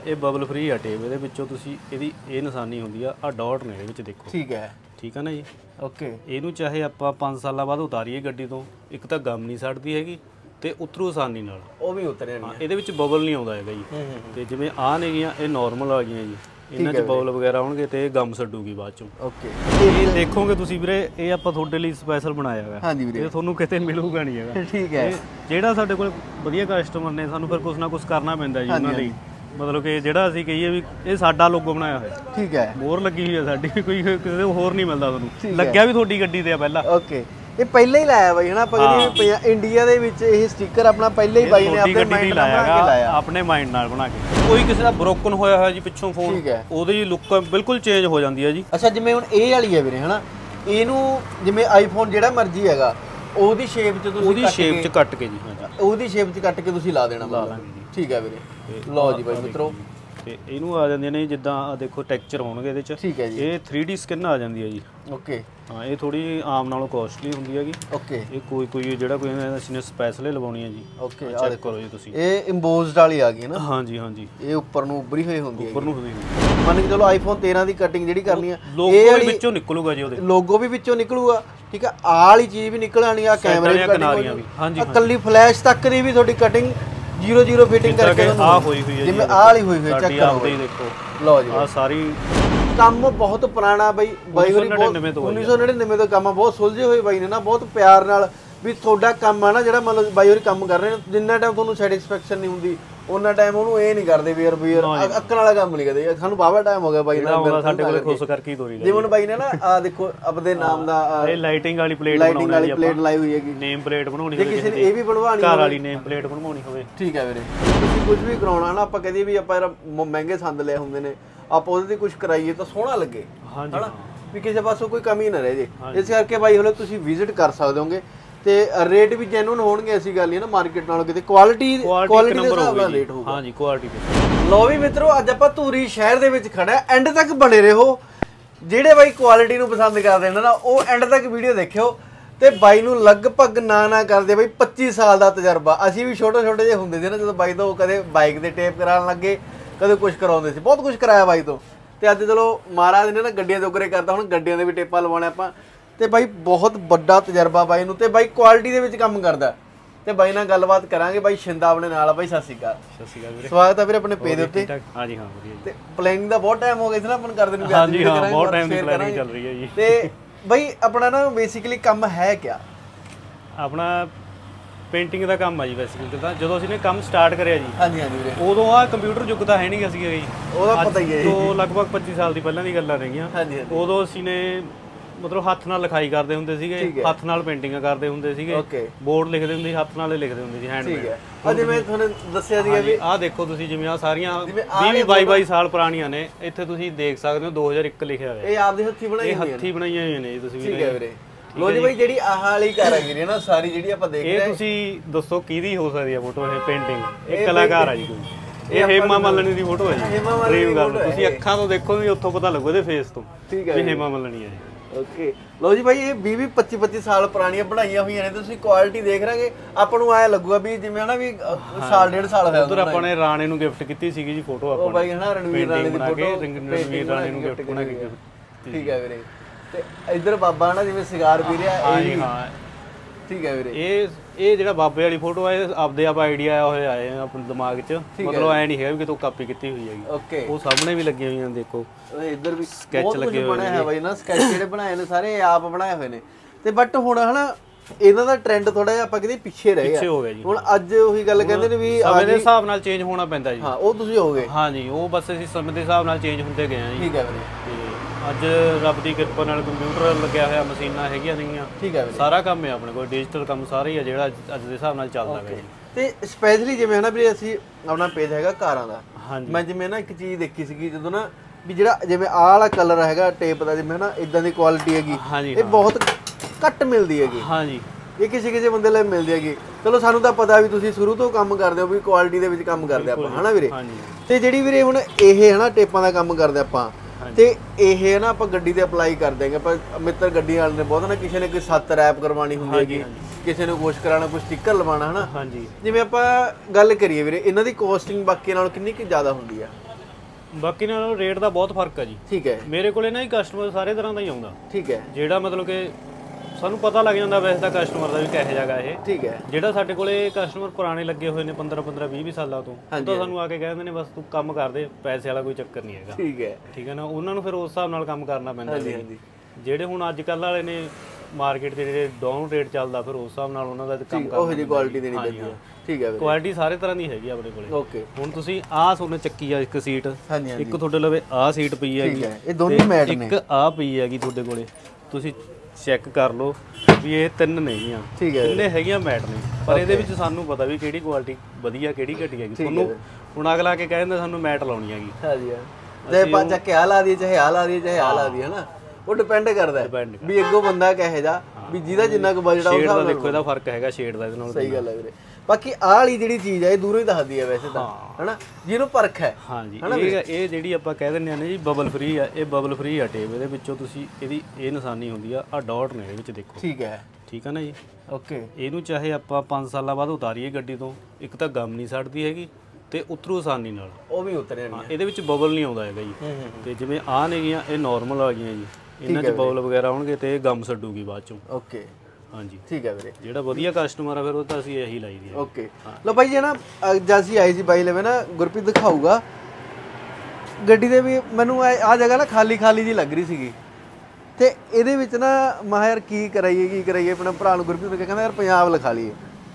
ਇਹ bubble free ਆ tape, ਇਹਦੇ ਵਿੱਚੋਂ ਤੁਸੀਂ ਇਹਦੀ ਇਹ ਨਿਸ਼ਾਨੀ ਹੁੰਦੀ ਆ ਡਾਟ ਨੇ ਇਹਦੇ ਵਿੱਚ ਦੇਖੋ। ਠੀਕ ਆ ਨਾ ਜੀ। ਓਕੇ, ਇਹਨੂੰ ਚਾਹੇ ਆਪਾਂ 5 ਸਾਲਾਂ ਬਾਅਦ ਉਤਾਰੀਏ ਗੱਡੀ ਤੋਂ, ਇੱਕ ਤਾਂ ਗਮ ਨਹੀਂ ਛੱਡਦੀ ਹੈਗੀ ਤੇ ਉਤਰੂ ਆਸਾਨੀ ਨਾਲ, ਉਹ ਵੀ ਉਤਰਿਆ ਨਹੀਂ, ਇਹਦੇ ਵਿੱਚ ਬਬਲ ਨਹੀਂ ਆਉਂਦਾ ਹੈਗਾ ਜੀ। ਤੇ ਜਿਵੇਂ ਆਹ ਨੇਗੀਆਂ ਇਹ ਨਾਰਮਲ ਆ ਗਈਆਂ ਜੀ, ਇਹਨਾਂ 'ਚ ਬਬਲ ਵਗੈਰਾ ਆਉਣਗੇ ਤੇ ਇਹ ਗਮ ਛੱਡੂਗੀ ਬਾਅਦ ਚੋਂ। ਓਕੇ, ਇਹ ਦੇਖੋਗੇ ਤੁਸੀਂ ਵੀਰੇ, ਇਹ ਆਪਾਂ ਤੁਹਾਡੇ ਲਈ ਸਪੈਸ਼ਲ ਬਣਾਇਆ ਹੋਇਆ। ਹਾਂਜੀ ਵੀਰੇ, ਇਹ ਤੁਹਾਨੂੰ ਕਿਤੇ ਮਿਲੂਗਾ ਨਹੀਂ ਹੈਗਾ। ਠੀਕ ਹੈ। ਜਿਹੜਾ ਸਾਡੇ ਕੋਲ ਵਧੀਆ ਕਸਟਮਰ ਨੇ, ਸਾਨੂੰ ਫਿਰ ਕੁਛ ਨਾ ਕੁਛ ਕਰਨਾ ਪੈਂਦਾ ਜੀ ਉਹਨਾਂ ਲਈ। ਮਤਲਬ ਕਿ ਜਿਹੜਾ ਅਸੀਂ ਕਹੀਏ ਵੀ ਇਹ ਸਾਡਾ ਲੋਗੋ ਬਣਾਇਆ ਹੋਇਆ। ਠੀਕ ਹੈ, ਮੋਹਰ ਲੱਗੀ ਹੋਈ ਹੈ ਸਾਡੀ, ਕੋਈ ਕਿਸੇ ਹੋਰ ਨਹੀਂ ਮਿਲਦਾ ਤੁਹਾਨੂੰ। ਲੱਗਿਆ ਵੀ ਤੁਹਾਡੀ ਗੱਡੀ ਤੇ ਆ ਪਹਿਲਾਂ। ਓਕੇ, ਇਹ ਪਹਿਲਾਂ ਹੀ ਲਾਇਆ ਬਾਈ ਹਨਾ, ਆਪਾਂ ਕਹਿੰਦੇ ਇੰਡੀਆ ਦੇ ਵਿੱਚ ਇਹ ਸਟicker ਆਪਣਾ ਪਹਿਲਾਂ ਹੀ ਬਾਈ ਨੇ ਆਪਣੇ ਮਾਈਂਡ ਨਾਲ ਬਣਾ ਕੇ ਲਾਇਆ, ਆਪਣੇ ਮਾਈਂਡ ਨਾਲ ਬਣਾ ਕੇ। ਕੋਈ ਕਿਸੇ ਦਾ ਬ੍ਰੋਕਨ ਹੋਇਆ ਹੋਇਆ ਜੀ ਪਿੱਛੋਂ ਫੋਨ, ਉਹਦੀ ਲੁੱਕ ਬਿਲਕੁਲ ਚੇਂਜ ਹੋ ਜਾਂਦੀ ਹੈ ਜੀ। ਅੱਛਾ, ਜਿਵੇਂ ਹੁਣ ਇਹ ਵਾਲੀ ਹੈ ਵੀਰੇ ਹਨਾ, ਇਹਨੂੰ ਜਿਵੇਂ ਆਈਫੋਨ ਜਿਹੜਾ ਮਰਜ਼ੀ ਹੈਗਾ ਉਹਦੀ ਸ਼ੇਪ 'ਚ ਤੁਸੀਂ ਉਹਦੀ ਸ਼ੇਪ 'ਚ ਕੱਟ ਕੇ ਜੀ, ਉਹਦੀ ਸ਼ੇਪ 'ਚ ਕੱਟ ਕੇ ਤੁਸੀਂ ਲਾ ਦੇਣਾ। ਲਾ ਲਾਂਗੇ ਜੀ। ਠੀਕ ਹੈ ਵੀਰੇ, ਲਓ ਜੀ ਬਾਈ ਮਿੱਤਰੋ, ਤੇ ਇਹਨੂੰ ਆ ਜਾਂਦੀਆਂ ਨੇ ਜਿੱਦਾਂ ਆ ਦੇਖੋ ਟੈਕਸਚਰ ਹੋਣਗੇ ਇਹਦੇ 'ਚ। ਠੀਕ ਹੈ ਜੀ, ਇਹ 3D ਸਕਿਨ ਆ ਜਾਂਦੀ ਹੈ ਜੀ। ਓਕੇ, ਹਾਂ, ਇਹ ਥੋੜੀ ਆਮ ਨਾਲੋਂ ਕੋਸਟਲੀ ਹੁੰਦੀ ਹੈਗੀ। ਓਕੇ, ਇਹ ਕੋਈ ਜਿਹੜਾ ਕੋਈ ਅਸੀਂ ਨੇ ਸਪੈਸ਼ਲ ਲਵਾਉਣੀ ਹੈ ਜੀ। ਓਕੇ, ਚੈੱਕ ਕਰੋ ਜੀ ਤੁਸੀਂ, ਇਹ ਇੰਬੋਜ਼ਡ ਵਾਲੀ ਆ ਗਈ ਨਾ। ਹਾਂਜੀ ਹਾਂਜੀ, ਇਹ ਉੱਪਰ ਨੂੰ ਉੱਭਰੀ ਹੋਈ ਹੁੰਦੀ ਹੈ, ਉੱਪਰ ਨੂੰ ਹੁੰਦੀ। ਮੰਨ ਕੇ ਚਲੋ ਆਈਫੋਨ 13 ਦੀ ਕਟਿੰਗ ਜਿਹੜੀ ਕਰਨੀ ਆ, ਲੋਗੋ ਵੀ ਵਿੱਚੋਂ ਨਿਕਲੂਗਾ ਜੀ, ਉਹਦੇ ਲੋਗੋ ਵੀ ਵਿੱਚੋਂ ਨਿਕਲੂਗਾ। ਠੀਕ ਆ, ਆਹ ਵਾਲੀ ਚੀਜ਼ ਵੀ ਨਿਕਲ ਆਣੀ ਆ, ਕੈਮਰੇ ਦੀ ਕਿਨਾਰੀਆਂ ਵੀ। ਹਾਂਜੀ, ਇਕੱਲੀ ਫਲੈਸ਼ ਤੱਕ ਦੀ ਵੀ ਤੁਹਾਡੀ ਕਟਿੰਗ 0-0 ਫਿਟਿੰਗ ਕਰਕੇ ਆ ਹੋਈ ਹੋਈ ਹੈ, ਜਿਵੇਂ ਆਹ ਵਾਲੀ ਹੋਈ ਹੋਈ। ਚੈੱਕ ਕਰੋ ਦੇਖੋ, ਲਓ ਜੀ, ਆ ਸਾਰੀ ਕੰਮ ਬਹੁਤ ਪੁਰਾਣਾ ਬਾਈ। ਬਾਈ ਹੋਰੀ 1999 ਤੋਂ ਕੰਮ ਬਹੁਤ ਸੁਲਝੇ ਹੋਏ ਬਾਈ ਨੇ ਨਾ, ਬਹੁਤ ਪਿਆਰ ਨਾਲ ਵੀ ਤੁਹਾਡਾ ਕੰਮ ਆ ਨਾ ਜਿਹੜਾ ਮਤਲਬ ਬਾਈ ਹੋਰੀ ਕੰਮ ਕਰ ਰਹੇ ਨੇ, ਜਿੰਨਾ ਟਾਈਮ ਤੁਹਾਨੂੰ ਸੈਟੀਸਫੈਕਸ਼ਨ ਨਹੀਂ ਹੁੰਦੀ ਉਹਨਾਂ ਟਾਈਮ ਉਹਨੂੰ ਇਹ ਨਹੀਂ ਕਰਦੇ ਵੀ ਯਾਰ ਅੱਕਣ ਵਾਲਾ ਕੰਮ ਨਹੀਂ ਕਰਦੇ। ਸਾਨੂੰ ਬਾਵਾ ਟਾਈਮ ਹੋ ਗਿਆ ਬਾਈ ਨਾਲ, ਸਾਡੇ ਕੋਲੇ ਖੁਸ਼ ਕਰਕੇ ਹੀ ਤੋਰੀ। ਜਿਵੇਂ ਹੁਣ ਬਾਈ ਨੇ ਨਾ ਆ ਦੇਖੋ ਆਪਦੇ ਨਾਮ ਦਾ ਇਹ ਲਾਈਟਿੰਗ ਵਾਲੀ ਪਲੇਟ ਲਾਈ ਹੋਈ ਹੈਗੀ, ਨੇਮ ਪਲੇਟ ਬਣਾਉਣੀ ਜੇ ਕਿਸੇ ਨੇ ਇਹ ਵੀ ਬਣਵਾਣੀ ਘਰ ਵਾਲੀ ਨੇਮ ਪਲੇਟ ਬਣਵਾਉਣੀ ਹੋਵੇ। ਠੀਕ ਹੈ ਵੀਰੇ, ਤੁਸੀਂ ਕੁਝ ਵੀ ਕਰਾਉਣਾ ਨਾ, ਆਪਾਂ ਕਹਦੇ ਵੀ ਆਪਾਂ ਮਹਿੰਗੇ ਸੰਦ ਲਏ ਹੁੰਦੇ ਨੇ, ਆਪਾਂ ਉਹਦੇ ਤੇ ਕੁਝ ਕਰਾਈਏ ਤਾਂ ਸੋਹਣਾ ਲੱਗੇ ਹਨਾ, ਵੀ ਕਿਸੇ ਪਾਸੋਂ ਕੋਈ ਕਮੀ ਨਾ ਰਹਿ ਜੇ। ਇਸ ਕਰਕੇ ਬਾਈ ਹਲੇ ਤੁਸੀਂ ਵਿਜ਼ਿਟ ਕਰ ਸਕਦੇ ਹੋਗੇ ਤੇ ਰੇਟ ਵੀ ਜੈਨੂਨ ਹੋਣਗੇ। ਐਸੀ ਗੱਲ ਨਹੀਂ ਨਾ ਮਾਰਕੀਟ ਨਾਲੋਂ ਕਿਤੇ ਕੁਆਲਿਟੀ ਦੇ ਹਿਸਾਬ ਨਾਲ ਰੇਟ ਹੋਊਗਾ। ਹਾਂਜੀ, ਕੁਆਲਿਟੀ ਤੇ। ਲੋ ਵੀ ਮਿੱਤਰੋ, ਅੱਜ ਆਪਾਂ ਧੂਰੀ ਸ਼ਹਿਰ ਦੇ ਵਿੱਚ ਖੜਾ, ਐਂਡ ਤੱਕ ਬਣੇ ਰਹੋ। ਜਿਹੜੇ ਬਾਈ ਕੁਆਲਿਟੀ ਨੂੰ ਪਸੰਦ ਕਰਦੇ ਨੇ ਨਾ, ਉਹ ਐਂਡ ਤੱਕ ਵੀਡੀਓ ਦੇਖਿਓ। ਤੇ ਬਾਈ ਨੂੰ ਲਗਭਗ ਨਾ ਕਰਦੇ ਬਾਈ 25 ਸਾਲ ਦਾ ਤਜਰਬਾ। ਅਸੀਂ ਵੀ ਛੋਟੇ ਜਿਹੇ ਹੁੰਦੇ ਸੀ ਨਾ, ਜਦੋਂ ਬਾਈ ਤੋਂ ਕਦੇ ਬਾਈਕ ਦੇ ਟੇਪ ਕਰਾਉਣ ਲੱਗੇ, ਕਦੇ ਕੁਝ ਕਰਾਉਂਦੇ ਸੀ, ਬਹੁਤ ਕੁਝ ਕਰਾਇਆ ਬਾਈ ਤੋਂ। ਤੇ ਅੱਜ ਚਲੋ ਮਹਾਰਾਜ ਨੇ ਨਾ ਗੱਡੀਆਂ ਜੋਗਰੇ ਕਰਦਾ, ਹੁਣ ਗੱਡੀਆਂ ਦੇ ਵੀ ਟੇਪਾਂ ਲਵਾਉਣੇ ਆਪਾਂ। ਤੇ ਬਾਈ ਬਹੁਤ ਵੱਡਾ ਤਜਰਬਾ ਬਾਈ ਨੂੰ, ਤੇ ਬਾਈ ਕੁਆਲਿਟੀ ਦੇ ਵਿੱਚ ਕੰਮ ਕਰਦਾ। ਤੇ ਬਾਈ ਨਾਲ ਗੱਲਬਾਤ ਕਰਾਂਗੇ। ਬਾਈ ਸ਼ਿੰਦਾ ਆਪਣੇ ਨਾਲ ਆ। ਬਾਈ ਸਤਿ ਸ਼੍ਰੀ ਅਕਾਲ। ਸਤਿ ਸ਼੍ਰੀ ਅਕਾਲ ਵੀਰੇ, ਸਵਾਗਤ ਹੈ ਵੀਰੇ ਆਪਣੇ ਪੇਜ ਉੱਤੇ। ਹਾਂਜੀ ਹਾਂ, ਵਧੀਆ ਜੀ। ਤੇ ਪਲੈਨਿੰਗ ਦਾ ਬਹੁਤ ਟਾਈਮ ਹੋ ਗਿਆ ਸੀ ਨਾ ਆਪਾਂ ਕਰਦੇ ਨੂੰ। ਹਾਂਜੀ ਹਾਂ, ਬਹੁਤ ਟਾਈਮ ਦੀ ਪਲੈਨਿੰਗ ਚੱਲ ਰਹੀ ਹੈ ਜੀ। ਤੇ ਬਾਈ ਆਪਣਾ ਨਾ ਬੇਸਿਕਲੀ ਕੰਮ ਹੈ ਕਿਆ? ਆਪਣਾ ਪੇਂਟਿੰਗ ਦਾ ਕੰਮ ਆ ਜੀ ਬੇਸਿਕਲੀ। ਤਾਂ ਜਦੋਂ ਅਸੀਂ ਨੇ ਕੰਮ ਸਟਾਰਟ ਕਰਿਆ ਜੀ, ਹਾਂਜੀ ਹਾਂਜੀ ਵੀਰੇ, ਉਦੋਂ ਆ ਕੰਪਿਊਟਰ ਯੁੱਗ ਤਾਂ ਹੈ ਨਹੀਂ ਸੀਗਾ ਜੀ, ਉਹਦਾ ਪਤਾ ਹੀ ਹੈ। ਤੋਂ ਲਗਭਗ 25 ਸਾਲ ਦੀ ਪਹਿਲਾਂ ਦੀ ਗੱਲਾਂ ਨੇਗੀਆਂ। ਹਾਂਜੀ, ਉਦੋਂ ਅਸੀਂ ਨੇ ਮਤਲਬ ਹੱਥ ਨਾਲ ਲਿਖਾਈ ਕਰਦੇ ਹੁੰਦੇ ਸੀਗੇ, ਹੱਥ ਨਾਲ ਪੇਂਟਿੰਗਾਂ ਕਰਦੇ ਹੁੰਦੇ ਸੀਗੇ, ਬੋਰਡ ਲਿਖਦੇ ਹੁੰਦੇ ਸੀ, ਹੱਥ ਨਾਲ ਲਿਖਦੇ ਹੁੰਦੇ ਸੀ, ਹੈਂਡਮੇਡ। ਠੀਕ ਹੈ, ਜਿਵੇਂ ਤੁਹਾਨੂੰ ਦੱਸਿਆ ਸੀਗਾ ਵੀ ਆਹ ਦੇਖੋ ਤੁਸੀਂ, ਜਿਵੇਂ ਆ ਸਾਰੀਆਂ 20-22 ਸਾਲ ਪੁਰਾਣੀਆਂ ਨੇ। ਇੱਥੇ ਤੁਸੀਂ ਦੇਖ ਸਕਦੇ ਹੋ 2001 ਲਿਖਿਆ ਹੋਇਆ। ਇਹ ਆਪਦੇ ਹੱਥੀਂ ਬਣਾਈਆਂ ਹੋਈਆਂ, ਹੱਥੀਂ ਬਣਾਈਆਂ ਹੋਈਆਂ ਨੇ ਜੀ ਤੁਸੀਂ। ਠੀਕ ਹੈ ਵੀਰੇ। ਲੋ ਜੀ ਬਾਈ, ਜਿਹੜੀ ਆਹ ਵਾਲੀ ਕਾਰਾਗਰੀ ਹੈ ਨਾ ਸਾਰੀ ਜਿਹੜੀ ਆਪਾਂ ਦੇਖ ਰਹੇ ਹਾਂ, ਇਹ ਤੁਸੀਂ ਦੱਸੋ ਕਿਹਦੀ ਹੋ ਸਕਦੀ ਹੈ ਫੋਟੋ? ਇਹ ਪੇਂਟਿੰਗ ਇਹ ਕਲਾਕਾਰ ਆ ਜੀ ਕੋਈ। ਇਹ ਹੇਮਾ ਮਾਲਿਨੀ ਦੀ ਫੋਟੋ ਹੈ ਜੀ। ਡ੍ਰੀਮ ਗੱਲ ਤੁਸੀਂ ਅੱਖਾਂ ਤੋਂ ਦੇਖੋ ਵੀ ਉੱਥੋਂ ਪਤਾ ਲੱਗੂ ਇਹਦੇ ਫੇਸ ਤੋਂ। ਠੀਕ ਹੈ, ਵੀ ਹੇਮਾ ਮਾਲਿਨੀ ਹੈ ਜੀ। ਓਕੇ, ਲੋ ਜੀ ਬਾਈ, ਇਹ 20-25 ਸਾਲ ਪੁਰਾਣੀਆਂ ਬਣਾਈਆਂ ਹੋਈਆਂ ਨੇ। ਤੁਸੀਂ ਕੁਆਲਿਟੀ ਦੇਖ ਰਾਂਗੇ, ਆਪਾਂ ਨੂੰ ਐ ਲੱਗੂਗਾ ਵੀ ਜਿਵੇਂ ਹਨਾ ਵੀ ਸਾਲ ਡੇਢ ਸਾਲ ਹੋਇਆ। ਉਧਰ ਆਪਾਂ ਨੇ ਰਾਣੇ ਨੂੰ ਗਿਫਟ ਕੀਤੀ ਸੀਗੀ ਜੀ ਫੋਟੋ। ਆਪਾਂ ਬਾਈ ਹਨਾ ਰਣਵੀਰ ਰਾਣੇ ਦੀ ਫੋਟੋ, ਰਣਵੀਰ ਰਾਣੇ ਨੂੰ ਗਿਫਟ ਬਣਾ ਕੇ। ਠੀਕ ਹੈ ਵੀਰੇ। ਤੇ ਇੱਧਰ ਬਾਬਾ ਨਾ ਜਿਵੇਂ ਸਿਗਾਰ ਪੀ ਰਿਹਾ। ਹਾਂ, ਠੀਕ ਹੈ ਵੀਰੇ। ਇਹ ਜਿਹੜਾ ਬਾਬੇ ਵਾਲੀ ਫੋਟੋ ਆ, ਇਹ ਆਪਦੇ ਆਪ ਆਈਡੀਆ ਆਇਆ ਹੋਇਆ ਆਏ ਆਪਣੇ ਦਿਮਾਗ 'ਚ। ਮਤਲਬ ਐ ਨਹੀਂ ਹੈਗਾ ਵੀ ਕਿਤੋਂ ਕਾਪੀ ਕੀਤੀ ਹੋਈ ਹੈਗੀ। ਓਕੇ, ਉਹ ਸਾਹਮਣੇ ਵੀ ਲੱਗੀਆਂ ਹੋਈਆਂ ਦੇਖੋ, ਇੱਧਰ ਵੀ ਸਕੈਚ ਲੱਗੇ ਹੋਏ ਬਣਿਆ ਹੈ ਬਾਈ ਨਾ। ਸਕੈਚ ਜਿਹੜੇ ਬਣਾਏ ਨੇ ਸਾਰੇ ਆਪ ਬਣਾਏ ਹੋਏ ਨੇ। ਤੇ ਬਟ ਹੁਣ ਹਨਾ ਇਹਨਾਂ ਦਾ ਟ੍ਰੈਂਡ ਥੋੜਾ ਜਿਹਾ ਆਪਾਂ ਕਹਿੰਦੇ ਪਿੱਛੇ ਰਹਿ ਗਿਆ ਹੁਣ। ਅੱਜ ਉਹੀ ਗੱਲ ਕਹਿੰਦੇ ਨੇ ਵੀ ਸਮੇਂ ਦੇ ਹਿਸਾਬ ਨਾਲ ਚੇਂਜ ਹੋਣਾ ਪੈਂਦਾ ਜੀ। ਹਾਂ, ਉਹ ਤੁਸੀਂ ਹੋ ਗਏ। ਹਾਂਜੀ, ਉਹ ਬਸ ਅਸੀਂ ਸਮੇਂ ਦੇ ਹਿਸਾਬ ਨਾਲ ਚੇਂਜ ਹੁੰਦੇ ਗਏ ਆ ਜੀ। ਠੀਕ ਹੈ ਵੀਰੇ। ਅੱਜ ਰੱਬ ਦੀ ਕਿਰਪਾ ਨਾਲ ਕੰਪਿਊਟਰ ਲੱਗਿਆ ਹੋਇਆ, ਮਸ਼ੀਨਾਂ ਹੈਗੀਆਂ ਨੇਗੀਆਂ। ਠੀਕ ਹੈ ਵੀਰੇ, ਸਾਰਾ ਕੰਮ ਹੈ ਆਪਣੇ ਕੋਲ, ਡਿਜੀਟਲ ਕੰਮ ਸਾਰਾ ਹੀ ਆ ਜਿਹੜਾ ਅੱਜ ਦੇ ਹਿਸਾਬ ਨਾਲ ਚੱਲਦਾ ਹੈ। ਤੇ ਸਪੈਸ਼ਲੀ ਜਿਵੇਂ ਹਨਾ ਵੀਰੇ, ਅਸੀਂ ਆਪਣਾ ਪੇਜ ਹੈਗਾ ਕਾਰਾਂ ਦਾ। ਹਾਂਜੀ, ਮੈਂ ਜਿਵੇਂ ਨਾ ਇੱਕ ਚੀਜ਼ ਦੇਖੀ ਸੀਗੀ ਜਦੋਂ ਨਾ, ਵੀ ਜਿਹੜਾ ਜਿਵੇਂ ਆਹ ਵਾਲਾ ਕਲਰ ਹੈਗਾ ਟੇਪ ਦਾ, ਜਿਵੇਂ ਨਾ ਇਦਾਂ ਦੀ ਕੁਆਲਿਟੀ ਹੈਗੀ, ਇਹ ਬਹੁਤ ਘੱਟ ਮਿਲਦੀ ਹੈਗੀ। ਹਾਂਜੀ, ਇਹ ਕਿਸੇ ਬੰਦੇ ਲਈ ਮਿਲਦੀ ਹੈਗੀ। ਚਲੋ ਸਾਨੂੰ ਤਾਂ ਪਤਾ ਵੀ ਤੁਸੀਂ ਸ਼ੁਰੂ ਤੋਂ ਕੰਮ ਕਰਦੇ ਹੋ, ਵੀ ਕੁਆਲਿਟੀ ਦੇ ਵਿੱਚ ਕੰਮ ਕਰਦੇ ਆਪਾਂ, ਹਨਾ ਵੀਰੇ। ਤੇ ਜਿਹੜੀ ਵੀਰੇ ਹੁਣ ਇਹ ਹਨਾ ਟੇਪਾਂ ਦਾ ਕੰਮ ਕਰਦੇ ਆਪਾਂ, ਤੇ ਇਹ ਨਾ ਆਪਾਂ ਗੱਡੀ ਤੇ ਅਪਲਾਈ ਕਰ ਦੇਂਗੇ। ਆਪਾਂ ਮਿੱਤਰ ਗੱਡੀ ਵਾਲੇ ਨੇ ਬਹੁਤ ਨਾ, ਕਿਸੇ ਨੇ ਕੋਈ 7 ਰੈਪ ਕਰਵਾਉਣੀ ਹੁੰਦੀ ਹੈਗੀ, ਕਿਸੇ ਨੂੰ ਕੁਛ ਕਰਾਉਣਾ, ਕੋਈ ਸਟicker ਲਵਾਉਣਾ, ਹਨਾ। ਜਿਵੇਂ ਆਪਾਂ ਗੱਲ ਕਰੀਏ ਵੀਰੇ, ਇਹਨਾਂ ਦੀ ਕੋਸਟਿੰਗ ਬਾਕੀ ਨਾਲੋਂ ਕਿੰਨੀ ਕੁ ਜ਼ਿਆਦਾ ਹੁੰਦੀ ਆ? ਬਾਕੀ ਨਾਲ ਰੇਟ ਦਾ ਬਹੁਤ ਫਰਕ ਆ ਜੀ। ਠੀਕ ਹੈ। ਮੇਰੇ ਕੋਲੇ ਨਾ ਹੀ ਕਸਟਮਰ ਸਾਰੇ ਤਰ੍ਹਾਂ ਦਾ ਹੀ ਆਉਂਦਾ। ਠੀਕ ਹੈ। ਜਿਹੜਾ ਮਤਲਬ ਕਿ ਸਾਨੂੰ ਪਤਾ ਲੱਗ ਜਾਂਦਾ ਵੈਸੇ ਤਾਂ ਕਸਟਮਰ ਦਾ ਵੀ ਕਿਹੋ ਜਿਹਾ ਇਹ। ਠੀਕ ਹੈ। ਜਿਹੜਾ ਸਾਡੇ ਕੋਲੇ ਕਸਟਮਰ ਪੁਰਾਣੇ ਲੱਗੇ ਹੋਏ ਨੇ 15 20 ਸਾਲਾਂ ਤੋਂ, ਉਹ ਤਾਂ ਸਾਨੂੰ ਆ ਕੇ ਕਹਿੰਦੇ ਨੇ ਬਸ ਤੂੰ ਕੰਮ ਕਰ ਦੇ, ਪੈਸੇ ਵਾਲਾ ਕੋਈ ਚੱਕਰ ਨਹੀਂ ਹੈਗਾ। ਠੀਕ ਹੈ। ਠੀਕ ਹੈ ਨਾ, ਉਹਨਾਂ ਨੂੰ ਫਿਰ ਉਸ ਹਿਸਾਬ ਨਾਲ ਕੰਮ ਕਰਨਾ ਪੈਂਦਾ ਜੀ। ਜਿਹੜੇ ਹੁਣ ਅੱਜ ਕੱਲ੍ਹ ਵਾਲੇ ਨੇ ਮਾਰਕੀਟ ਦੇ ਜਿਹੜੇ ਡਾਊਨ ਰੇਟ ਚੱਲਦਾ, ਫਿਰ ਉਸ ਹਿਸਾਬ ਨਾਲ ਉਹਨਾਂ ਦਾ ਕੰਮ ਕਰਨਾ। ਉਹ ਜਿਹੀ ਕੁਆਲਿਟੀ ਦੇਣੀ ਪੈਂਦੀ ਹੈ। ਠੀਕ ਹੈ। ਕੁਆਲਿਟੀ ਸਾਰੇ ਤਰ੍ਹਾਂ ਦੀ ਹੈਗੀ ਆਪਣੇ ਕੋਲੇ। ਓਕੇ। ਹੁਣ ਤੁਸੀਂ ਆਹ ਸੋਨੇ ਚੱਕੀ ਆ ਇੱਕ ਸੀਟ, ਇੱਕ ਤੁਹਾਡੇ ਲਵੇ ਆਹ ਸੀਟ ਪਈ ਹੈਗੀ, ਇਹ ਦੋਨੇ ਮੈਟ ਨੇ। ਇੱਕ ਆਹ ਪਈ ਹੈਗੀ ਤੁਹਾਡੇ ਕੋਲੇ, ਤੁਸੀਂ ਚੈੱਕ ਕਰ ਲਓ ਵੀ ਇਹ ਤਿੰਨ ਨੇਗੀਆਂ। ਠੀਕ ਹੈ। ਤਿੰਨੇ ਹੈਗੀਆਂ ਮੈਟ ਨੇ, ਪਰ ਇਹਦੇ ਵਿੱਚ ਸਾਨੂੰ ਪਤਾ ਵੀ ਕਿਹੜੀ ਕੁਆਲਿਟੀ ਵਧੀਆ ਕਿਹੜੀ ਘਟੀ ਹੈਗੀ। ਤੁਹਾਨੂੰ ਹੁਣ ਅਗਲਾ ਕੇ ਕਹਿੰਦਾ ਸਾਨੂੰ ਮੈਟ ਲਾਉਣੀ ਹੈਗੀ। ਹਾਂਜੀ ਹਾਂ, ਜੇ ਪੰਜ ਚੱਕੇ ਆ ਲਾ ਦਈਏ ਚਾਹੇ ਆ ਲਾ ਦਈਏ ਚਾਹੇ ਆ ਲਾ ਦਈਏ, ਹਨਾ ਉਹ ਡਿਪੈਂਡ ਕਰਦਾ ਵੀ ਅੱਗੋਂ ਬੰਦਾ ਕਹੇ ਜਾ ਵੀ ਜਿਹਦਾ ਜਿੰਨਾ ਕੁ ਬਜਟ ਆ ਉਹ ਦਾ ਦੇਖੋ ਇਹਦਾ ਫਰਕ ਹੈਗਾ ਸ਼ੇਡ ਦਾ ਇਹਦੇ ਨਾਲ। ਸਹੀ ਗੱਲ ਹੈ ਵੀਰੇ। ਬਾਕੀ ਆਹ ਵਾਲੀ ਜਿਹੜੀ ਚੀਜ਼ ਹੈ ਇਹ ਦੂਰੋਂ ਹੀ ਦੱਸਦੀ ਹੈ ਵੈਸੇ ਤਾਂ, ਹਨਾ ਜਿਹਨੂੰ ਪਰਖ ਹੈ। ਹਾਂਜੀ, ਇਹ ਜਿਹੜੀ ਆਪਾਂ ਕਹਿ ਦਿੰਦੇ ਆ ਨੇ ਜੀ ਬਬਲ ਫ੍ਰੀ ਆ, ਇਹ ਬਬਲ ਫ੍ਰੀ ਆ ਟੇਪ। ਇਹਦੇ ਵਿੱਚੋਂ ਤੁਸੀਂ ਇਹਦੀ ਇਹ ਨਿਸ਼ਾਨੀ ਹੁੰਦੀ ਆ, ਆਹ ਡਾਟ ਨੇ ਇਹਦੇ ਵਿੱਚ ਦੇਖੋ। ਠੀਕ ਹੈ। ਠੀਕ ਆ ਨਾ ਜੀ। ਓਕੇ। ਇਹਨੂੰ ਚਾਹੇ ਆਪਾਂ 5 ਸਾਲਾਂ ਬਾਅਦ ਉਤਾਰੀਏ ਗੱਡੀ ਤੋਂ, ਇੱਕ ਤਾਂ ਗਮ ਨਹੀਂ ਛੱਡਦੀ ਹੈਗੀ ਤੇ ਉਤਰੂ ਆਸਾਨੀ ਨਾਲ, ਉਹ ਵੀ ਉਤਰਿਆ ਨਹੀਂ। ਇਹਦੇ ਵਿੱਚ ਬਬਲ ਨਹੀਂ ਆਉਂਦਾ ਹੈਗਾ ਜੀ। ਤੇ ਜਿਵੇਂ ਆਹ ਨੇਗੀਆਂ ਇਹ ਨਾਰਮਲ ਆ ਗਈਆਂ ਜੀ, ਇਹਨਾਂ 'ਚ ਬਬਲ ਵਗੈਰਾ ਆਉਣਗੇ ਤੇ ਇਹ ਗਮ ਛੱਡੂਗੀ ਬਾਅਦ ਚੋਂ। ਓਕੇ। ਹਾਂਜੀ ਠੀਕ ਹੈ ਵੀਰੇ। ਜਿਹੜਾ ਵਧੀਆ ਕਸਟਮਰ ਆ ਫਿਰ ਉਹ ਤਾਂ ਅਸੀਂ ਇਹੀ ਲਾਈਦੀ ਆ। ਓਕੇ। ਲੋ ਭਾਈ ਜੀ ਨਾ ਜਦ ਅਸੀਂ ਆਏ ਸੀ ਬਾਈ ਲਵੇ ਨਾ, ਗੁਰਪ੍ਰੀਤ ਦਿਖਾਊਗਾ ਗੱਡੀ ਦੇ ਵੀ ਮੈਨੂੰ ਆਹ ਜਗ੍ਹਾ ਨਾ ਖਾਲੀ ਖਾਲੀ ਜੀ ਲੱਗ ਰਹੀ ਸੀਗੀ, ਤੇ ਇਹਦੇ ਵਿੱਚ ਨਾ ਮੈਂ ਯਾਰ ਕੀ ਕਰਾਈਏ ਆਪਣੇ ਭਰਾ ਨੂੰ ਗੁਰਪ੍ਰੀਤ ਕਹਿੰਦਾ ਯਾਰ ਪੰਜਾਬ ਲਿਖਾ ਲਈਏ।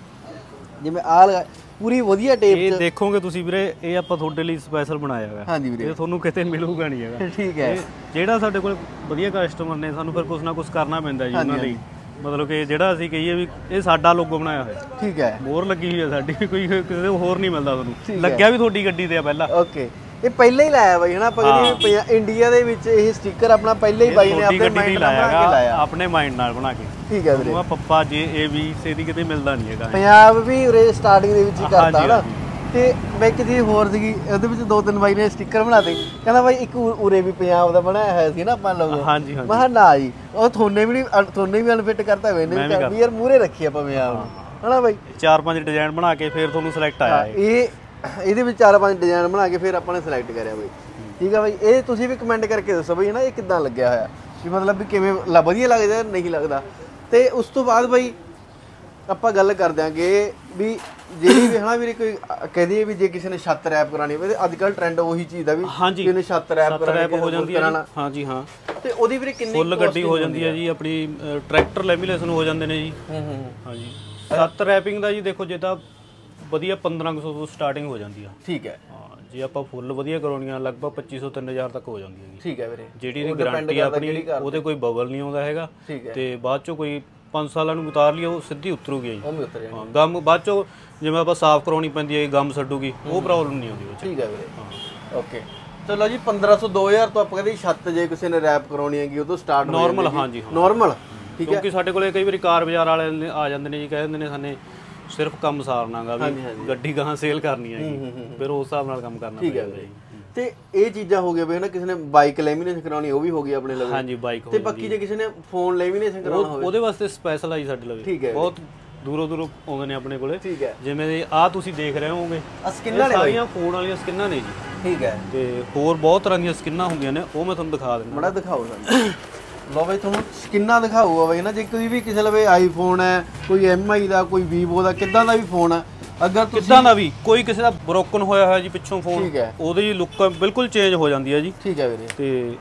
ਜਿਵੇਂ ਆਹ ਲਗਾ ਪੂਰੀ ਵਧੀਆ ਟੇਪ ਇਹ ਦੇਖੋਗੇ ਤੁਸੀਂ ਵੀਰੇ, ਇਹ ਆਪਾਂ ਤੁਹਾਡੇ ਲਈ ਸਪੈਸ਼ਲ ਬਣਾਇਆ ਹੈਗਾ। ਹਾਂਜੀ ਵੀਰੇ। ਇਹ ਤੁਹਾਨੂੰ ਕਿਤੇ ਮਿਲੂਗਾ ਨਹੀਂ ਹੈਗਾ। ਠੀਕ ਹੈ। ਜਿਹੜਾ ਸਾਡੇ ਕੋਲ ਵਧੀਆ ਕਸਟਮਰ ਨੇ, ਸਾਨੂੰ ਫਿਰ ਕੁਝ ਨਾ ਕੁਝ ਕਰਨਾ ਪੈਂਦਾ ਜੀ ਉਹਨਾਂ ਲਈ। ਮਤਲਬ ਕਿ ਜਿਹੜਾ ਅਸੀਂ ਕਹੀਏ ਵੀ ਇਹ ਸਾਡਾ ਲੋਗੋ ਬਣਾਇਆ ਹੋਇਆ। ਠੀਕ ਹੈ। ਮੋਹਰ ਲੱਗੀ ਹੋਈ ਹੈ ਸਾਡੀ, ਕੋਈ ਕਿਸੇ ਹੋਰ ਨਹੀਂ ਮਿਲਦਾ ਤੁਹਾਨੂੰ। ਲੱਗਿਆ ਵੀ ਤੁਹਾਡੀ ਗੱਡੀ ਤੇ ਆ ਪਹਿਲਾਂ। ਓਕੇ। ਇਹ ਪਹਿਲਾਂ ਹੀ ਲਾਇਆ ਬਾਈ ਹਨਾ, ਆਪਾਂ ਕਹਿੰਦੇ ਇੰਡੀਆ ਦੇ ਵਿੱਚ ਇਹ ਸਟicker ਆਪਣਾ ਪਹਿਲਾਂ ਹੀ ਬਾਈ ਨੇ ਆਪਣੇ ਮਾਈਂਡ ਨਾਲ ਬਣਾ ਕੇ ਲਾਇਆ, ਆਪਣੇ ਮਾਈਂਡ ਨਾਲ ਬਣਾ ਕੇ। ਠੀਕ ਹੈ ਵੀਰੇ। ਉਹ ਪੱਪਾ ਜੇ ਇਹ ਵੀ ਸੇਦੀ ਕਿਤੇ ਮਿਲਦਾ ਨਹੀਂ ਹੈਗਾ। ਪੰਜਾਬ ਵੀ ਉਰੇ ਸਟਾਰਟਿੰਗ ਦੇ ਵਿੱਚ ਹੀ ਕਰਦਾ ਨਾ। ਤੇ ਮੈਂ ਇੱਕ ਚੀਜ਼ ਹੋਰ ਸੀਗੀ, ਉਹਦੇ ਵਿੱਚ 2-3 ਬਾਈ ਨੇ ਸਟicker ਬਣਾਤੇ, ਕਹਿੰਦਾ ਬਾਈ ਇੱਕ ਉਰੇ ਵੀ ਪੰਜਾਬ ਦਾ ਬਣਾਇਆ ਹੋਇਆ ਸੀ ਨਾ ਆਪਾਂ ਲੋਗੋ। ਹਾਂਜੀ ਮੈਂ ਕਿਹਾ ਨਾ ਜੀ, ਉਹ ਥੋਨੇ ਵੀ ਅਨਫਿਟ ਕਰਤਾ ਹੋਵੇ ਨੇ ਵੀ ਯਾਰ ਮੂਰੇ ਰੱਖੀ ਆਪਾਂ ਪੰਜਾਬ ਨੂੰ, ਹਨਾ ਬਾਈ। 4-5 ਡਿਜ਼ਾਈਨ ਬਣਾ ਕੇ ਫਿਰ ਤੁਹਾਨੂੰ ਸਿਲੈਕਟ ਆਇਆ ਇਹਦੇ ਵਿੱਚ 4-5 ਡਿਜ਼ਾਈਨ ਬਣਾ ਕੇ ਫਿਰ ਆਪਾਂ ਨੇ ਸਿਲੈਕਟ ਕਰਿਆ ਬਾਈ। ਠੀਕ ਆ ਬਾਈ। ਇਹ ਤੁਸੀਂ ਵੀ ਕਮੈਂਟ ਕਰਕੇ ਦੱਸੋ ਬਾਈ ਹਨਾ ਇਹ ਕਿੱਦਾਂ ਲੱਗਿਆ ਹੋਇਆ, ਵੀ ਮਤਲਬ ਵੀ ਕਿਵੇਂ ਵਧੀਆ ਲੱਗਦਾ ਨਹੀਂ ਲੱਗਦਾ। ਤੇ ਉਸ ਤੋਂ ਬਾਅਦ ਬਾਈ ਆਪਾਂ ਗੱਲ ਕਰ ਦਿਆਂਗੇ ਵੀ ਜਿਹੜੀ ਵੀ ਹਨਾ ਵੀਰੇ ਕੋਈ ਕਹਦੀ ਵੀ ਜੇ ਕਿਸੇ ਨੇ ਛੱਤ ਰੈਪ ਕਰਾਣੀ ਹੋਵੇ, ਅੱਜ ਕੱਲ ਟ੍ਰੈਂਡ ਉਹੀ ਚੀਜ਼ ਦਾ ਵੀ ਜਿਹਨੇ ਛੱਤ ਰੈਪ ਹੋ ਜਾਂਦੀ ਹੈ। ਹਾਂਜੀ ਹਾਂ। ਤੇ ਉਹਦੀ ਵੀਰੇ ਕਿੰਨੀ ਫੁੱਲ ਗੱਡੀ ਹੋ ਜਾਂਦੀ ਹੈ ਜੀ ਆਪਣੀ, ਟਰੈਕਟਰ ਲੈਮੀਨੇਸ਼ਨ ਹੋ ਜਾਂਦੇ ਨੇ ਜੀ। ਹਾਂਜੀ। ਛੱਤ ਰੈਪਿੰਗ ਦਾ ਜੀ ਦੇਖੋ ਜੇ ਤਾਂ ਵਧੀਆ 1500 ਤੋਂ ਸਟਾਰਟਿੰਗ ਹੋ ਜਾਂਦੀ ਆ। ਠੀਕ ਹੈ। ਜੇ ਆਪਾਂ ਫੁੱਲ ਵਧੀਆ ਕਰਾਉਣੀਆਂ ਲਗਭਗ 2500-3000 ਤੱਕ ਹੋ ਜਾਂਦੀ ਹੈ ਜੀ। ਠੀਕ ਹੈ ਵੀਰੇ। ਜਿਹੜੀ ਇਹਦੀ ਗਾਰੰਟੀ ਆਪਣੀ, ਉਹਦੇ ਕੋਈ ਬਬਲ ਨਹੀਂ ਆਉਂਦਾ ਹੈਗਾ ਤੇ ਬਾਅਦ ਚੋਂ ਕੋਈ 5 ਸਾਲਾਂ ਨੂੰ ਉਤਾਰ ਲਈ ਉਹ ਸਿੱਧੀ ਉਤਰੂਗੀ ਜੀ। ਹਾਂ, ਗਮ ਬਾਅਦ ਚੋਂ ਜਿਵੇਂ ਆਪਾਂ ਸਾਫ਼ ਕਰਾਉਣੀ ਪੈਂਦੀ ਹੈ ਗਮ ਛੱਡੂਗੀ, ਉਹ ਪ੍ਰੋਬਲਮ ਨਹੀਂ ਆਉਂਦੀ ਉਹ 'ਚ। ਠੀਕ ਹੈ ਵੀਰੇ। ਹਾਂ। ਓਕੇ। ਚਲੋ ਜੀ 1500-2000 ਤੋਂ ਆਪਾਂ ਕਹਿੰਦੇ ਛੱਤ ਜੇ ਕਿਸੇ ਨੇ ਰੈਪ ਕਰਾਉਣੀ ਹੈਗੀ ਉਹ ਤੋਂ ਸਟਾਰਟ ਹੋ ਨਾਰਮਲ। ਹਾਂਜੀ ਨਾਰਮਲ। ਠੀਕ ਹੈ। ਕਿਉਂਕਿ ਸਾਡੇ ਕੋਲੇ ਕਈ ਵਾਰੀ ਕਾਰ ਬਾਜ਼ਾਰ ਵਾਲੇ ਆ ਜਾਂਦੇ ਨੇ ਜੀ, ਕਹਿ ਦਿੰਦੇ ਨੇ ਸਾਨੇ ਸਿਰਫ ਕੰਮ ਸਾਰਨਾਗਾ ਵੀ ਗੱਡੀ ਗਾਹਾਂ ਸੇਲ ਕਰਨੀ ਹੈਗੀ, ਫਿਰ ਉਸ ਹਿਸਾਬ ਨਾਲ ਕੰਮ ਕਰਨਾ ਪੈਂਦਾ ਜੀ। ਤੇ ਇਹ ਚੀਜ਼ਾਂ ਹੋ ਗਏ ਬਈ ਨਾ, ਕਿਸੇ ਨੇ ਬਾਈਕ ਲੈਮੀਨੇਸ਼ਨ ਕਰਾਉਣੀ ਉਹ ਵੀ ਹੋ ਗਈ ਆਪਣੇ ਲਵੇ। ਹਾਂਜੀ ਬਾਈਕ। ਤੇ ਬਾਕੀ ਜੇ ਕਿਸੇ ਨੇ ਫੋਨ ਲੈਮੀਨੇਸ਼ਨ ਕਰਾਉਣਾ ਹੋਵੇ ਉਹਦੇ ਵਾਸਤੇ ਸਪੈਸ਼ਲ ਆਈ ਸਾਡੇ ਲਵੇ। ਠੀਕ ਹੈ। ਬਹੁਤ ਦੂਰੋਂ ਆਉਂਦੇ ਨੇ ਆਪਣੇ ਕੋਲੇ। ਠੀਕ ਹੈ। ਜਿਵੇਂ ਆਹ ਤੁਸੀਂ ਦੇਖ ਰਹੇ ਹੋਵੋਗੇ, ਸਕਿਨਾਂ ਨੇ ਸਾਰੀਆਂ ਫੋਨ ਵਾਲੀਆਂ ਸਕਿਨਾਂ ਨੇ ਜੀ। ਠੀਕ ਹੈ। ਤੇ ਹੋਰ ਬਹੁਤ ਤਰ੍ਹਾਂ ਦੀਆਂ ਸਕਿਨਾਂ ਹੁੰਦੀਆਂ ਨੇ, ਉਹ ਮੈਂ ਤੁਹਾਨੂੰ ਦਿਖਾ ਦਿੰਦਾ। ਬੜਾ ਦਿਖਾਓ ਸਾਨੂੰ। ਲੋ ਬਈ ਤੁਹਾਨੂੰ ਸਕਿਨਾਂ ਦਿਖਾਊਗਾ ਬਈ ਨਾ, ਜੇ ਕੋਈ ਵੀ ਕਿਸੇ ਲਵੇ ਆਈਫੋਨ ਹੈ, ਕੋਈ MI ਦਾ, ਕੋਈ ਵੀਵੋ ਦਾ, ਕਿੱਦਾਂ ਦਾ ਵੀ ਫੋਨ ਹੈ, ਅਗਰ ਕਿੱਦਾਂ ਦਾ ਵੀ ਕੋਈ ਕਿਸੇ ਦਾ ਬ੍ਰੋਕਨ ਹੋਇਆ ਹੋਇਆ ਜੀ ਪਿੱਛੋਂ ਫੋਨ, ਠੀਕ ਹੈ, ਉਹਦੀ ਲੁੱਕ ਬਿਲਕੁਲ ਚੇਂਜ ਹੋ ਜਾਂਦੀ ਹੈ ਜੀ। ਠੀਕ ਹੈ ਵੀਰੇ। ਤੇ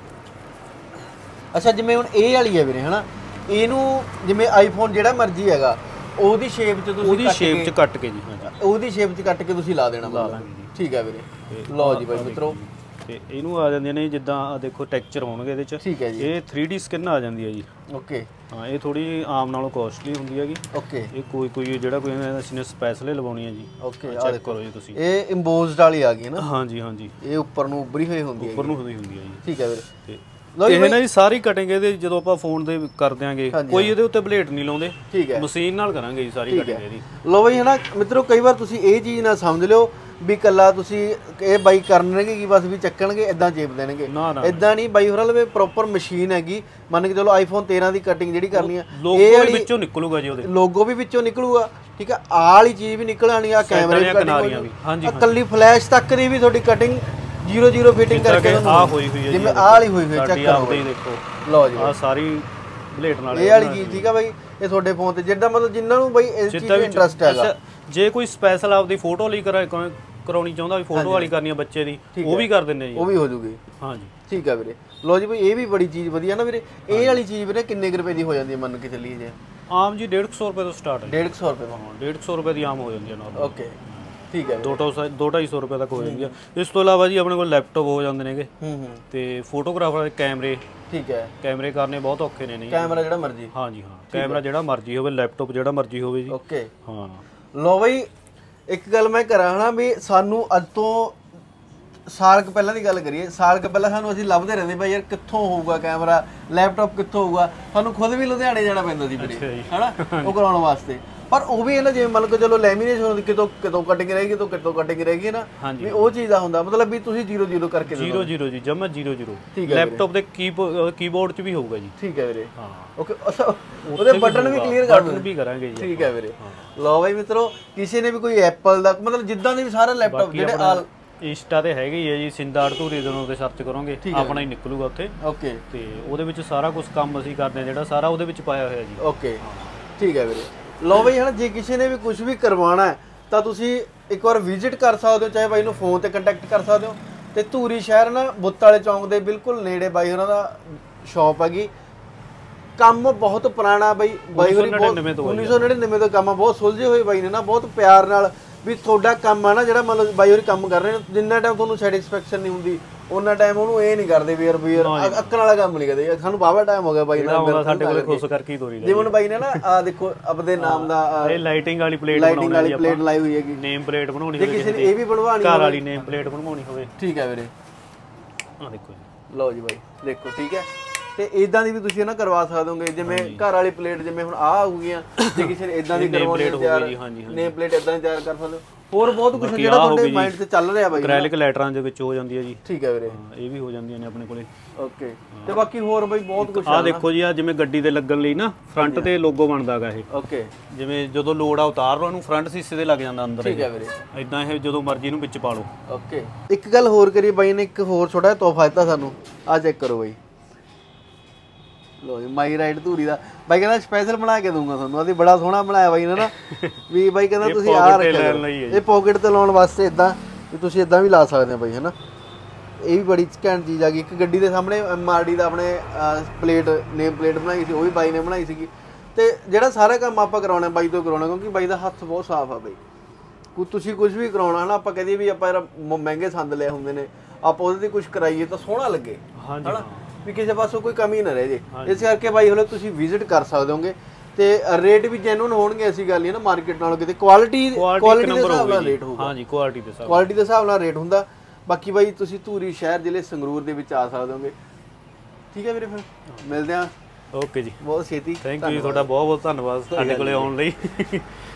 ਅੱਛਾ ਜਿਵੇਂ ਹੁਣ ਇਹ ਵਾਲੀ ਹੈ ਵੀਰੇ ਹਨਾ, ਇਹਨੂੰ ਜਿਵੇਂ ਆਈਫੋਨ ਜਿਹੜਾ ਮਰਜ਼ੀ ਹੈਗਾ ਉਹਦੀ ਸ਼ੇਪ 'ਚ ਤੁਸੀਂ ਉਹਦੀ ਸ਼ੇਪ 'ਚ ਕੱਟ ਕੇ ਜੀ। ਹਾਂਜੀ ਉਹਦੀ ਸ਼ੇਪ 'ਚ ਕੱਟ ਕੇ ਤੁਸੀਂ ਲਾ ਦੇਣਾ। ਲਾ ਲਾਂਗੇ ਜੀ। ਠੀਕ ਹੈ ਵੀਰੇ। ਲਓ ਜੀ ਬਾਈ ਮਿੱਤਰੋ, ਤੇ ਇਹਨੂੰ ਆ ਜਾਂਦੀਆਂ ਨੇ ਜਿੱਦਾਂ ਆ ਦੇਖੋ ਟੈਕਸਚਰ ਹੋਣਗੇ ਇਹਦੇ 'ਚ। ਠੀਕ ਹੈ ਜੀ। ਇਹ 3D ਸਕਿਨ ਆ ਜਾਂਦੀ ਹੈ ਜੀ। ਓਕੇ। ਹਾਂ, ਇਹ ਥੋੜੀ ਆਮ ਨਾਲੋਂ ਕੋਸਟਲੀ ਹੁੰਦੀ ਹੈਗੀ। ਓਕੇ। ਇਹ ਕੋਈ ਜਿਹੜਾ ਕੋਈ ਅਸੀਂ ਨੇ ਸਪੈਸ਼ਲ ਲਵਾਉਣੀ ਹੈ ਜੀ। ਓਕੇ। ਚੈੱਕ ਕਰੋ ਜੀ ਤੁਸੀਂ, ਇਹ ਇੰਬੋਜ਼ਡ ਵਾਲੀ ਆ ਗਈ ਨਾ। ਹਾਂਜੀ ਹਾਂਜੀ। ਇਹ ਉੱਪਰ ਨੂੰ ਉੱਭਰੀ ਹੋਈ ਹੁੰਦੀ ਹੈ, ਉੱਪਰ ਨੂੰ ਹੁੰਦੀ ਹੈ ਜੀ। ਠੀਕ ਹੈ ਵੀਰੇ। ਤੇ ਇਹ ਨਾ ਜੀ ਸਾਰੀ ਕਟਿੰਗ ਇਹਦੇ ਜਦੋਂ ਆਪਾਂ ਫੋਨ ਦੇ ਕਰ ਦਿਆਂਗੇ, ਕੋਈ ਇਹਦੇ ਉੱਤੇ ਬਲੇਡ ਨਹੀਂ ਲਾਉਂਦੇ। ਠੀਕ ਹੈ। ਮਸ਼ੀਨ ਨਾਲ ਕਰਾਂਗੇ ਜੀ ਸਾਰੀ ਕਟਿੰਗ ਇਹਦੀ। ਲੋ ਬਈ ਹਨਾ ਮਿੱਤਰੋ, ਕਈ ਵਾਰ ਤੁਸੀਂ ਇਹ ਚੀਜ਼ ਨਾ ਸਮਝ ਲਿਓ ਵੀ ਕੱਲਾ ਤੁਸੀਂ ਇਹ ਬਾਈ ਕਰਨਗੇ ਕਿ ਬਸ ਵੀ ਚੱਕਣਗੇ ਇਦਾਂ ਚੇਪ ਦੇਣਗੇ, ਇਦਾਂ ਨਹੀਂ। ਬਾਈ ਹੋਰਾਂ ਲਵੇ ਪ੍ਰੋਪਰ ਮਸ਼ੀਨ ਹੈਗੀ। ਮੰਨ ਕੇ ਚਲੋ ਆਈਫੋਨ 13 ਦੀ ਕਟਿੰਗ ਜਿਹੜੀ ਕਰਨੀ ਆ, ਲੋਗੋ ਵੀ ਵਿੱਚੋਂ ਨਿਕਲੂਗਾ ਜੀ, ਉਹਦੇ ਲੋਗੋ ਵੀ ਵਿੱਚੋਂ ਨਿਕਲੂਗਾ। ਠੀਕ ਆ, ਆਹ ਵਾਲੀ ਚੀਜ਼ ਵੀ ਨਿਕਲ ਆਣੀ ਆ, ਕੈਮਰੇ ਦੀ ਕਟਿੰਗ, ਹਾਂਜੀ, ਇਕੱਲੀ ਫਲੈਸ਼ ਤੱਕ ਦੀ ਵੀ ਤੁਹਾਡੀ ਕਟਿੰਗ 0 ਫਿਟਿੰਗ ਕਰਕੇ ਆ ਹੋਈ ਹੋਈ ਹੈ ਜਿਵੇਂ ਆਹ ਵਾਲੀ ਹੋਈ ਹੋਈ ਚੈੱਕ ਕਰੋ ਆਪਦੇ ਹੀ ਦੇਖੋ ਲਓ ਜੀ ਆ ਸਾਰੀ ਬਲੇਡ ਨਾਲ ਇਹ ਵਾਲੀ ਚੀਜ਼ ਠੀਕ ਆ ਬਾਈ ਇਹ ਤੁਹਾਡੇ ਫੋਨ ਤੇ ਜਿੱਦਾਂ ਮਤਲਬ ਜਿਨ੍ਹਾਂ ਨੂੰ ਬਾਈ ਇਸ ਚੀਜ਼ ਦਾ ਇੰਟਰਸਟ ਹੈਗਾ ਜੇ ਕੋਈ ਸਪੈਸ਼ਲ ਆਪਦੀ ਫੋਟੋ ਲਈ ਕਰਾਉਣੀ ਚਾਹੁੰਦਾ ਵੀ ਫੋਟੋ ਵਾਲੀ ਕਰਨੀ ਆ ਬੱਚੇ ਦੀ ਉਹ ਵੀ ਕਰ ਦਿੰਦੇ ਜੀ ਉਹ ਵੀ ਹੋ ਜੂਗੀ ਹਾਂਜੀ ਠੀਕ ਆ ਵੀਰੇ ਲੋ ਜੀ ਬਈ ਇਹ ਵੀ ਬੜੀ ਚੀਜ਼ ਵਧੀਆ ਨਾ ਵੀਰੇ ਇਹ ਵਾਲੀ ਚੀਜ਼ ਵੀਰੇ ਕਿੰਨੇ ਰੁਪਏ ਦੀ ਹੋ ਜਾਂਦੀ ਹੈ ਮੰਨ ਕੇ ਚੱਲੀਏ ਜੇ ਆਮ ਜੀ 150 ਰੁਪਏ ਤੋਂ ਸਟਾਰਟ ਹੈ 150 ਰੁਪਏ ਤੋਂ 150 ਰੁਪਏ ਦੀ ਆਮ ਹੋ ਜਾਂਦੀ ਹੈ ਨਾਲ ਓਕੇ ਠੀਕ ਹੈ 2-250 ਰੁਪਏ ਤੱਕ ਹੋ ਜਾਂਦੀ ਹੈ ਇਸ ਤੋਂ ਇਲਾਵਾ ਜੀ ਆਪਣੇ ਕੋਲ ਲੈਪਟਾਪ ਹੋ ਜਾਂਦੇ ਨੇਗੇ ਤੇ ਫੋਟੋਗ੍ਰਾਫਰ ਦੇ ਕੈਮਰੇ ਠੀਕ ਹੈ ਕੈਮਰੇ ਕਰਨੇ ਬਹੁਤ ਔਖੇ ਨੇ ਨਹੀਂ ਕੈਮਰਾ ਜਿਹੜਾ ਮਰਜੀ ਹਾਂਜੀ ਹਾਂ ਕੈਮਰਾ ਜਿਹੜਾ ਮਰਜੀ ਹੋਵੇ ਲੈਪਟਾਪ ਜਿਹੜਾ ਮਰਜੀ ਹੋਵੇ ਜੀ ਓਕੇ ਹਾਂ ਲੋ ਬਈ ਇੱਕ ਗੱਲ ਮੈਂ ਕਰਾਂ ਹਨਾ ਵੀ ਸਾਨੂੰ ਅੱਜ ਤੋਂ ਸਾਲ ਕੁ ਪਹਿਲਾਂ ਦੀ ਗੱਲ ਕਰੀਏ ਸਾਲ ਕੁ ਪਹਿਲਾਂ ਸਾਨੂੰ ਅਸੀਂ ਲੱਭਦੇ ਰਹਿੰਦੇ ਭਾਈ ਯਾਰ ਕਿੱਥੋਂ ਹੋਊਗਾ ਕੈਮਰਾ ਲੈਪਟਾਪ ਕਿੱਥੋਂ ਹੋਊਗਾ ਸਾਨੂੰ ਖੁਦ ਵੀ ਲੁਧਿਆਣੇ ਜਾਣਾ ਪੈਂਦਾ ਸੀ ਵੀਰੇ ਹਨਾ ਉਹ ਕਰਾਉਣ ਵਾਸਤੇ ਪਰ ਉਹ ਵੀ ਇਹਨਾਂ ਜਿਵੇਂ ਮੰਨ ਕੇ ਚਲੋ ਲੈਮੀਨੇਸ਼ਨ ਹੁੰਦੀ ਕਿਤੋਂ ਕਟਿੰਗ ਰਹੇਗੀ ਕਿਤੋਂ ਕਟਿੰਗ ਰਹੇਗੀ ਨਾ ਵੀ ਉਹ ਚੀਜ਼ ਦਾ ਹੁੰਦਾ ਮਤਲਬ ਵੀ ਤੁਸੀਂ 0 ਕਰਕੇ 0 ਜੀ ਜਮਾ 0 ਲੈਪਟਾਪ ਦੇ ਕੀਬੋਰਡ 'ਚ ਵੀ ਹੋਊਗਾ ਜੀ ਠੀਕ ਹੈ ਵੀਰੇ ਹਾਂ ਓਕੇ ਉਹਦੇ ਬਟਨ ਵੀ ਕਲੀਅਰ ਕਰ ਦੋ ਵੀ ਕਰਾਂਗੇ ਜੀ ਠੀਕ ਹੈ ਵੀਰੇ ਲਓ ਬਾਈ ਮਿੱਤਰੋ ਕਿਸੇ ਨੇ ਵੀ ਕੋਈ ਐਪਲ ਦਾ ਮਤਲਬ ਜਿੱਦਾਂ ਦੇ ਵੀ ਸਾਰੇ ਲੈਪਟਾਪ ਜਿਹੜੇ ਆਲ ਇੰਸਟਾ ਤੇ ਹੈਗੇ ਹੀ ਹੈ ਜੀ ਸਿੰਦਾੜ ਧੂਰੀ ਦੇ ਤੇ ਸਰਚ ਕਰੋਗੇ ਆਪਣਾ ਹੀ ਨਿਕਲੂਗਾ ਉੱਥੇ ਓਕੇ ਤੇ ਉਹਦੇ ਵਿੱਚ ਸਾਰਾ ਕੁਝ ਕੰਮ ਅਸੀਂ ਕਰਦੇ ਆ ਜਿਹੜਾ ਸਾਰਾ ਉਹਦੇ ਵਿੱਚ ਪਾਇਆ ਹੋਇਆ ਜੀ ਓਕੇ ਠੀਕ ਹੈ ਵੀਰੇ ਲਓ ਬਈ ਹਨਾ ਜੇ ਕਿਸੇ ਨੇ ਵੀ ਕੁਝ ਵੀ ਕਰਵਾਉਣਾ ਹੈ ਤਾਂ ਤੁਸੀਂ ਇੱਕ ਵਾਰ ਵਿਜ਼ਿਟ ਕਰ ਸਕਦੇ ਹੋ ਚਾਹੇ ਬਾਈ ਨੂੰ ਫੋਨ ਤੇ ਕੰਟੈਕਟ ਕਰ ਸਕਦੇ ਹੋ ਤੇ ਧੂਰੀ ਸ਼ਹਿਰ ਨਾ ਬੁੱਤ ਵਾਲੇ ਚੌਂਕ ਦੇ ਬਿਲਕੁਲ ਨੇੜੇ ਬਾਈ ਉਹਨਾਂ ਦਾ ਸ਼ਾਪ ਹੈਗੀ ਕੰਮ ਬਹੁਤ ਪੁਰਾਣਾ ਬਾਈ ਹੋਰੀ 1999 ਤੋਂ ਕੰਮ ਬਹੁਤ ਸੁਲਝੇ ਹੋਏ ਬਾਈ ਨੇ ਨਾ ਬਹੁਤ ਪਿਆਰ ਨਾਲ ਵੀ ਤੁਹਾਡਾ ਕੰਮ ਆ ਨਾ ਜਿਹੜਾ ਮਤਲਬ ਬਾਈ ਹੋਰੀ ਕੰਮ ਕਰ ਰਹੇ ਨੇ ਜਿੰਨਾ ਟਾਈਮ ਤੁਹਾਨੂੰ ਸੈਟੀਸਫੈਕਸ਼ਨ ਨਹੀਂ ਹੁੰਦੀ ਉਹਨਾਂ ਟਾਈਮ ਉਹਨੂੰ ਇਹ ਨਹੀਂ ਕਰਦੇ ਵੀ ਯਾਰ ਅੱਕਣ ਵਾਲਾ ਕੰਮ ਨਹੀਂ ਕਰਦੇ ਸਾਨੂੰ ਬਾਵਾ ਟਾਈਮ ਹੋ ਗਿਆ ਬਾਈ ਨਾਲ ਸਾਡੇ ਕੋਲੇ ਖੁਸ਼ ਕਰਕੇ ਹੀ ਤੋਰੀ ਜਿਵੇਂ ਬਾਈ ਨੇ ਨਾ ਆ ਦੇਖੋ ਆਪਦੇ ਨਾਮ ਦਾ ਇਹ ਲਾਈਟਿੰਗ ਵਾਲੀ ਪਲੇਟ ਲਾਈ ਹੋਈ ਹੈਗੀ ਨੇਮ ਪਲੇਟ ਬਣਾਉਣੀ ਹੋਵੇ ਕਿਸੇ ਨੇ ਇਹ ਵੀ ਬਣਵਾਉਣੀ ਘਰ ਵਾਲੀ ਨੇਮ ਪਲੇਟ ਬਣਵਾਉਣੀ ਹੋਵੇ ਠੀਕ ਹੈ ਵੀਰੇ ਆ ਦੇਖੋ ਜੀ ਲਓ ਜੀ ਬਾਈ ਦੇਖੋ ਠੀਕ ਹੈ ਤੇ ਇਦਾਂ ਦੀ ਵੀ ਤੁਸੀਂ ਨਾ ਕਰਵਾ ਸਕਦੇ ਹੋਗੇ ਜਿਵੇਂ ਘਰ ਵਾਲੀ ਪਲੇਟ ਜਿਵੇਂ ਹੁਣ ਆ ਹੋਊਗੀਆਂ ਜੇ ਕਿਸੇ ਨੇ ਇਦਾਂ ਦੀ ਕਰਵਾਉਣੀ ਹੈ ਨੇਮ ਪਲੇਟ ਇਦਾਂ ਦੀ ਤਿਆਰ ਕਰ ਸਕਦੇ ਹੋ ਹੋਰ ਬਹੁਤ ਕੁਝ ਜਿਹੜਾ ਤੁਹਾਡੇ ਮਾਈਂਡ ਤੇ ਚੱਲ ਰਿਹਾ ਬਾਈ ਐਕ੍ਰੈਲਿਕ ਲੈਟਰਾਂ ਦੇ ਵਿੱਚ ਹੋ ਜਾਂਦੀ ਹੈ ਜੀ ਠੀਕ ਹੈ ਵੀਰੇ ਇਹ ਵੀ ਹੋ ਜਾਂਦੀਆਂ ਨੇ ਆਪਣੇ ਕੋਲੇ ਓਕੇ ਤੇ ਬਾਕੀ ਹੋਰ ਬਾਈ ਬਹੁਤ ਕੁਝ ਆ ਦੇਖੋ ਜੀ ਆ ਜਿਵੇਂ ਗੱਡੀ ਦੇ ਲੱਗਣ ਲਈ ਨਾ ਫਰੰਟ ਤੇ ਲੋਗੋ ਬਣਦਾਗਾ ਇਹ ਓਕੇ ਜਿਵੇਂ ਜਦੋਂ ਲੋਡ ਆ ਉਤਾਰ ਲਓ ਇਹਨੂੰ ਫਰੰਟ ਸੀਸੇ ਤੇ ਲੱਗ ਜਾਂਦਾ ਅੰਦਰ ਠੀਕ ਹੈ ਵੀਰੇ ਇਦਾਂ ਇਹ ਜਦੋਂ ਮਰਜ਼ੀ ਇਹਨੂੰ ਵਿੱਚ ਪਾ ਲਓ ਓਕੇ ਇੱਕ ਗੱਲ ਹੋਰ ਕਰੀ ਬਾਈ ਨੇ ਇੱਕ ਹੋਰ ਛੋਟਾ ਤੋਹਫਾ ਦਿੱਤਾ ਸਾਨੂੰ ਆ ਚੈੱਕ ਕਰੋ ਬਾਈ ਲੋ ਜੀ ਮਾਈ ਰਾਈਡ ਧੂਰੀ ਦਾ ਬਾਈ ਕਹਿੰਦਾ ਸਪੈਸ਼ਲ ਬਣਾ ਕੇ ਦੂੰਗਾ ਤੁਹਾਨੂੰ ਅਸੀਂ ਬੜਾ ਸੋਹਣਾ ਬਣਾਇਆ ਬਾਈ ਨੇ ਨਾ ਵੀ ਬਾਈ ਕਹਿੰਦਾ ਤੁਸੀਂ ਆ ਰੱਖਿਆ ਇਹ ਪਾਕਟ ਤੇ ਲਾਉਣ ਵਾਸਤੇ ਇਦਾਂ ਵੀ ਤੁਸੀਂ ਇਦਾਂ ਵੀ ਲਾ ਸਕਦੇ ਹੋ ਬਾਈ ਹੈਨਾ ਇਹ ਵੀ ਬੜੀ ਘੈਂਟ ਚੀਜ਼ ਆ ਗਈ ਇੱਕ ਗੱਡੀ ਦੇ ਸਾਹਮਣੇ MRD ਦਾ ਆਪਣੇ ਪਲੇਟ ਨੇਮ ਪਲੇਟ ਬਣਾਈ ਸੀ ਉਹ ਵੀ ਬਾਈ ਨੇ ਬਣਾਈ ਸੀਗੀ ਤੇ ਜਿਹੜਾ ਸਾਰਾ ਕੰਮ ਆਪਾਂ ਕਰਾਉਣਾ ਬਾਈ ਤੋਂ ਕਰਾਉਣਾ ਕਿਉਂਕਿ ਬਾਈ ਦਾ ਹੱਥ ਬਹੁਤ ਸਾਫ਼ ਆ ਬਾਈ ਤੁਸੀਂ ਕੁਝ ਵੀ ਕਰਾਉਣਾ ਹਨਾ ਆਪਾਂ ਕਹਦੇ ਵੀ ਆਪਾਂ ਮਹਿੰਗੇ ਸੰਦ ਲਏ ਹੁੰਦੇ ਨੇ ਆਪਾਂ ਉਹਦੇ ਤੇ ਕੁਝ ਕਰਾਈਏ ਤਾਂ ਸੋਹਣਾ ਲੱਗੇ ਹਨਾ ਵੀ ਕਿਸੇ ਪਾਸੋਂ ਕੋਈ ਕਮੀ ਨਾ ਰਹੇ ਜੇ ਇਸ ਕਰਕੇ ਬਾਈ ਹਲੇ ਤੁਸੀਂ ਵਿਜ਼ਿਟ ਕਰ ਸਕਦੇ ਹੋਗੇ ਤੇ ਰੇਟ ਵੀ ਜੈਨੂਨ ਹੋਣਗੇ ਐਸੀ ਗੱਲ ਨਹੀਂ ਨਾ ਮਾਰਕੀਟ ਨਾਲੋਂ ਕਿਤੇ ਕੁਆਲਿਟੀ ਦੇ ਹਿਸਾਬ ਨਾਲ ਰੇਟ ਹੋਊਗਾ ਹਾਂਜੀ ਕੁਆਲਿਟੀ ਦੇ ਹਿਸਾਬ ਨਾਲ ਰੇਟ ਹੁੰਦਾ ਬਾਕੀ ਬਾਈ ਤੁਸੀਂ ਧੂਰੀ ਸ਼ਹਿਰ ਜ਼ਿਲ੍ਹੇ ਸੰਗਰੂਰ ਦੇ ਵਿੱਚ ਆ ਸਕਦੇ ਹੋਗੇ ਠੀਕ ਹੈ ਵੀਰੇ ਫਿਰ ਮਿਲਦੇ ਆ ਓਕੇ ਜੀ ਬਹੁਤ ਛੇਤੀ ਥੈਂਕ ਯੂ ਜੀ ਤੁਹਾਡਾ ਬਹੁਤ ਬਹੁਤ ਧੰਨਵਾਦ ਸਾਡੇ ਕੋਲੇ ਆਉਣ ਲਈ